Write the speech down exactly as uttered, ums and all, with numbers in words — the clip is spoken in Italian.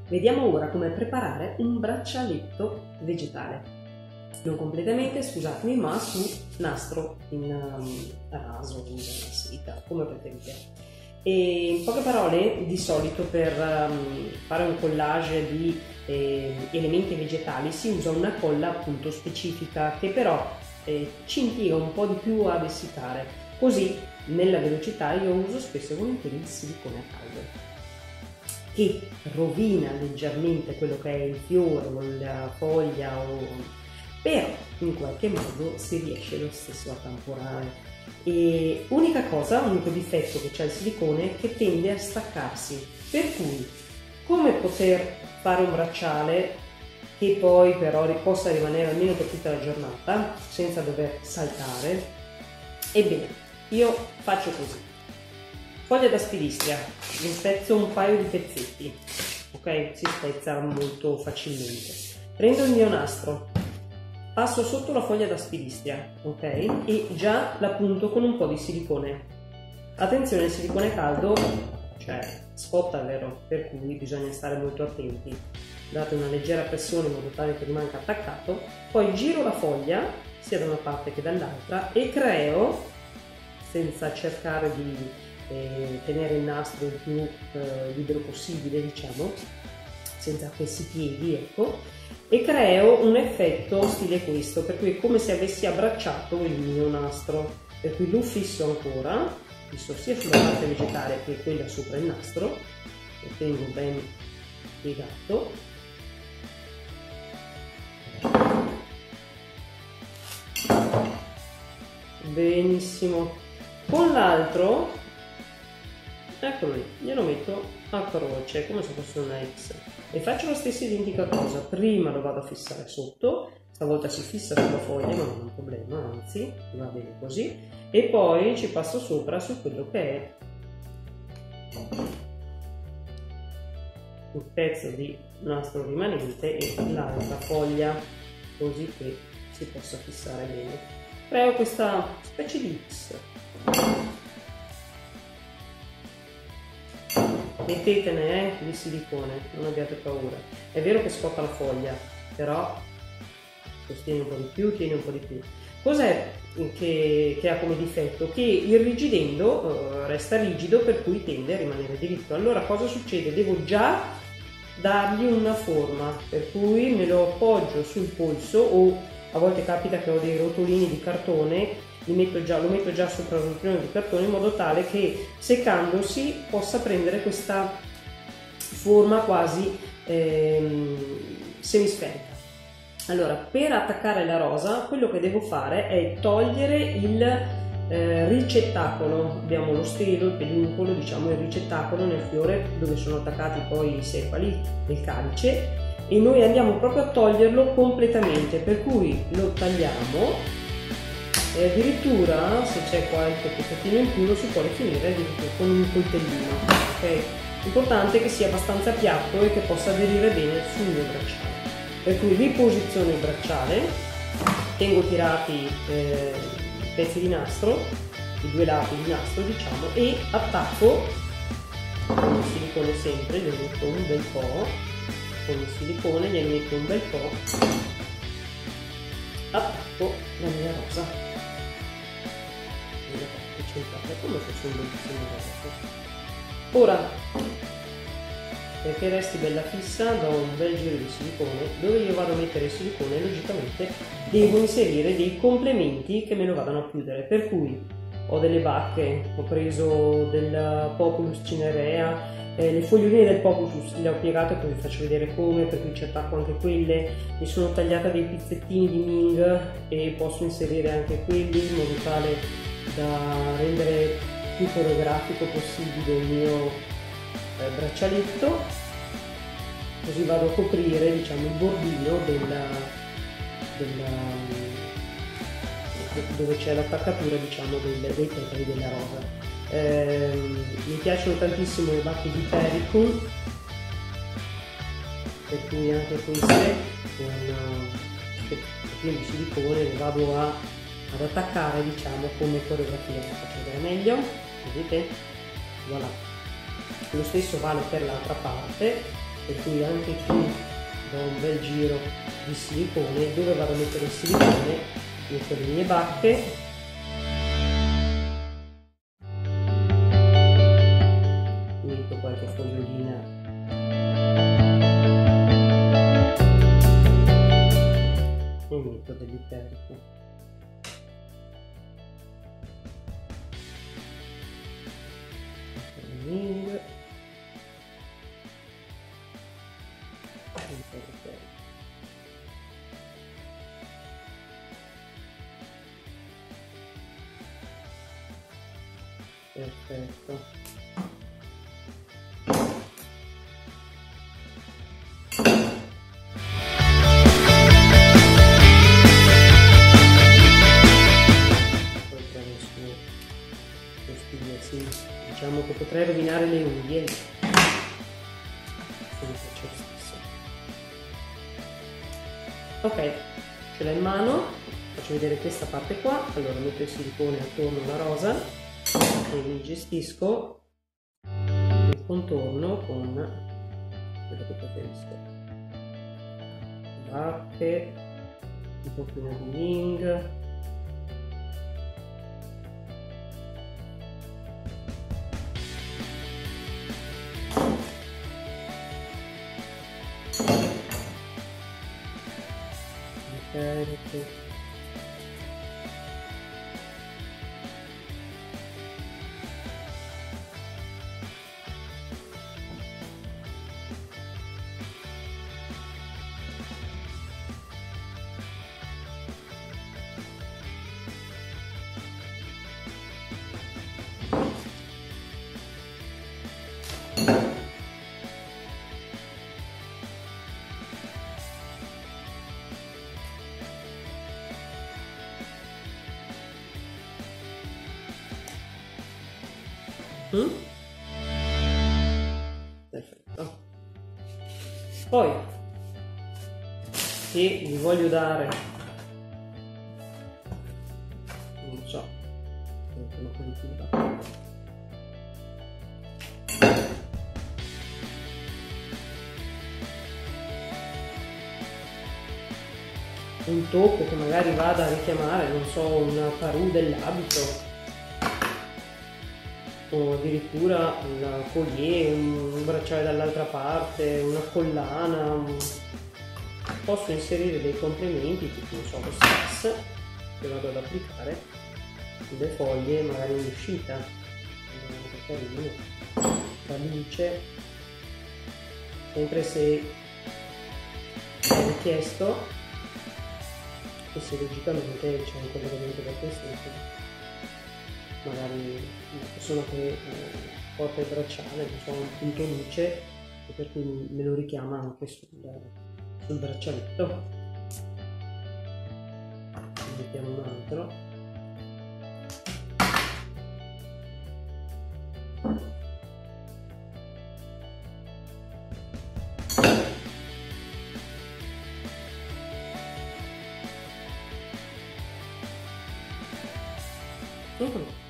Vediamo ora come preparare un braccialetto vegetale. Non completamente, scusatemi, ma su nastro in um, raso, in seta, come preferite. E in poche parole, di solito per um, fare un collage di eh, elementi vegetali si usa una colla appunto specifica che però eh, ci impiega un po' di più a essiccare. Così nella velocità io uso spesso e volentieri il silicone a caldo, che rovina leggermente quello che è il fiore o la foglia, o... però in qualche modo si riesce lo stesso a tamponare. E unica cosa, unico difetto che c'è il silicone, che tende a staccarsi, per cui come poter fare un bracciale che poi però possa rimanere almeno per tutta la giornata senza dover saltare? Ebbene, io faccio così: foglia da stilistria, ne spezzo un paio di pezzetti, ok? Si spezza molto facilmente. Prendo il mio nastro, passo sotto la foglia da stilistria, ok? E già la punto con un po' di silicone. Attenzione, il silicone caldo, cioè scotta, vero? Per cui bisogna stare molto attenti. Date una leggera pressione in modo tale che rimanga attaccato. Poi giro la foglia, sia da una parte che dall'altra, e creo, senza cercare di eh, tenere il nastro il più eh, libero possibile, diciamo, senza che si pieghi, ecco, e creo un effetto stile questo, per cui è come se avessi abbracciato il mio nastro, per cui lo fisso ancora, fisso sia sulla parte vegetale che quella sopra il nastro, lo tengo ben piegato. Benissimo. Con l'altro, eccolo lì, glielo metto a croce come se fosse una X e faccio la stessa identica cosa. Prima lo vado a fissare sotto, stavolta si fissa sulla foglia, ma non è un problema, anzi va bene così, e poi ci passo sopra su quello che è il pezzo di nastro rimanente e l'altra foglia, così che si possa fissare bene. Creo questa specie di X. Mettetene eh, di silicone, non abbiate paura. È vero che scotta la foglia, però sostiene un po' di più, tiene un po' di più. Cos'è che, che ha come difetto? Che irrigidendo eh, resta rigido, per cui tende a rimanere diritto. Allora cosa succede? Devo già dargli una forma, per cui me lo appoggio sul polso, o a volte capita che ho dei rotolini di cartone, li metto già, lo metto già sopra il rotolino di cartone in modo tale che seccandosi possa prendere questa forma quasi ehm, semisferica. Allora, per attaccare la rosa quello che devo fare è togliere il eh, ricettacolo. Abbiamo lo stelo, il peduncolo, diciamo il ricettacolo nel fiore dove sono attaccati poi i sepali del calice, e noi andiamo proprio a toglierlo completamente, per cui lo tagliamo e addirittura se c'è qualche pezzettino in più lo si può rifinire con un coltellino, ok? L'importante è che sia abbastanza piatto e che possa aderire bene sul mio bracciale, per cui riposiziono il bracciale, tengo tirati eh, i pezzi di nastro, i due lati di nastro diciamo, e attacco con il silicone sempre, gli metto un bel po', con il silicone gli metto un bel po', attacco la mia rosa, come fosse un bellissimo rosa. Ora, perché resti bella fissa, do un bel giro di silicone. Dove io vado a mettere il silicone, logicamente devo inserire dei complementi che me lo vadano a chiudere, per cui ho delle bacche, ho preso del Populus cinerea, eh, le foglioline del Populus le ho piegate, poi vi faccio vedere come, per cui ci attacco anche quelle, mi sono tagliata dei pizzettini di Ming e posso inserire anche quelli in modo tale da rendere più coreografico possibile il mio eh, braccialetto, così vado a coprire diciamo il bordino della, della, dove c'è l'attaccatura diciamo dei, dei petali della rosa. Eh, mi piacciono tantissimo le bacche di Pericon, per cui anche queste con uh, di silicone le vado a, ad attaccare diciamo come coreografia. Faccio vedere meglio, vedete? Voilà. Lo stesso vale per l'altra parte, per cui anche qui do un bel giro di silicone. Dove vado a mettere il silicone? Metto le mie bacche, metto qualche fogliolina e metto dell'iperco. Perfetto. Poi prendo su questi, sì, diciamo che potrei rovinare le unghie. Ok, ce l'ho in mano, faccio vedere questa parte qua. Allora metto il silicone attorno alla rosa e mi gestisco il contorno con quello che preferisco, bacche, un pochino di wing, carico. Mm? Perfetto. Poi, se vi voglio dare, non so, un tocco che magari vada a richiamare, non so, una parù dell'abito, o addirittura un collier, un bracciale dall'altra parte, una collana. Posso inserire dei complementi tipo, non so, lo stress che vado ad applicare sulle foglie, magari in uscita, carino, la luce, sempre se è richiesto e se logicamente c'è un collegamento da questo. Magari una persona che eh, porta il bracciale, non so, un punto luce, e per cui me lo richiama anche sul, sul braccialetto. Ne mettiamo un altro. Uh-huh.